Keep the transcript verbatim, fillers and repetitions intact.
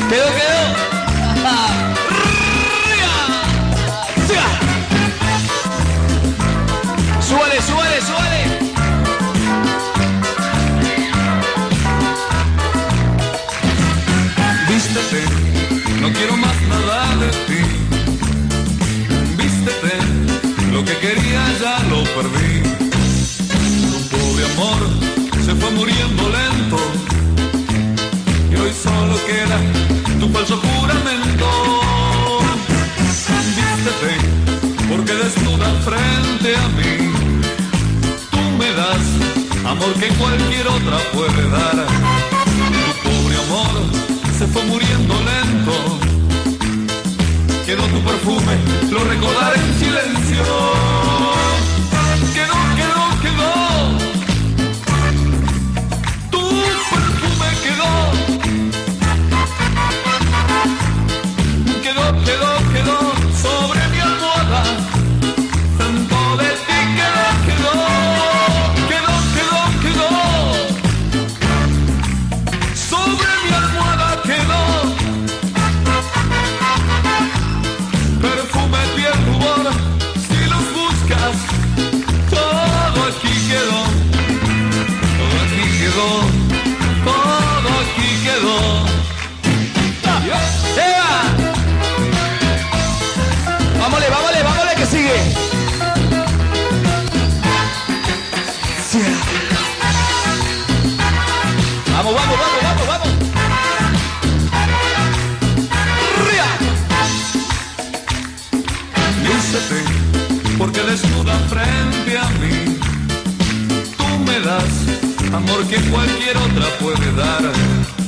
Quedó, quedó. Súbale, súbale, súbale. Vístete, no quiero más nada de ti. Vístete, lo que quería ya lo perdí. Tu pobre amor se fue muriendo lento y hoy solo queda tu falso juramento. Vístete, porque desnuda frente a mí tú me das amor que cualquier otra puede dar. Tu pobre amor se fue muriendo lento, quedó tu perfume, lo recordaré en silencio. Quedó, quedó, quedó, tu perfume quedó. Quedó, quedó, quedó sobre mi almohada, tanto de ti quedó, quedó, quedó, quedó, quedó sobre mi almohada, quedó perfume, piel, rubor, si los buscas, todo aquí quedó, todo aquí quedó, todo aquí quedó. ¡Eva! Vámonos, vámonos, vámonos, que sigue. Vamos, vamos, vamos, vamos, vamos. ¡Ría! Vístete, porque desnuda frente a mí tú me das amor que cualquier otra puede dar.